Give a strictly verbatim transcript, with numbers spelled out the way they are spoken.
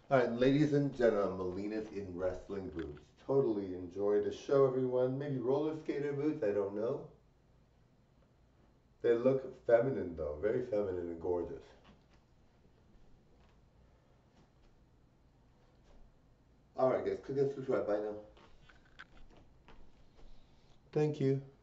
Alright, ladies and gentlemen, Melina's in wrestling boots. Totally enjoy the show, everyone. Maybe roller skater boots, I don't know. They look feminine though, very feminine and gorgeous. Alright guys, click and subscribe. Bye now. Thank you.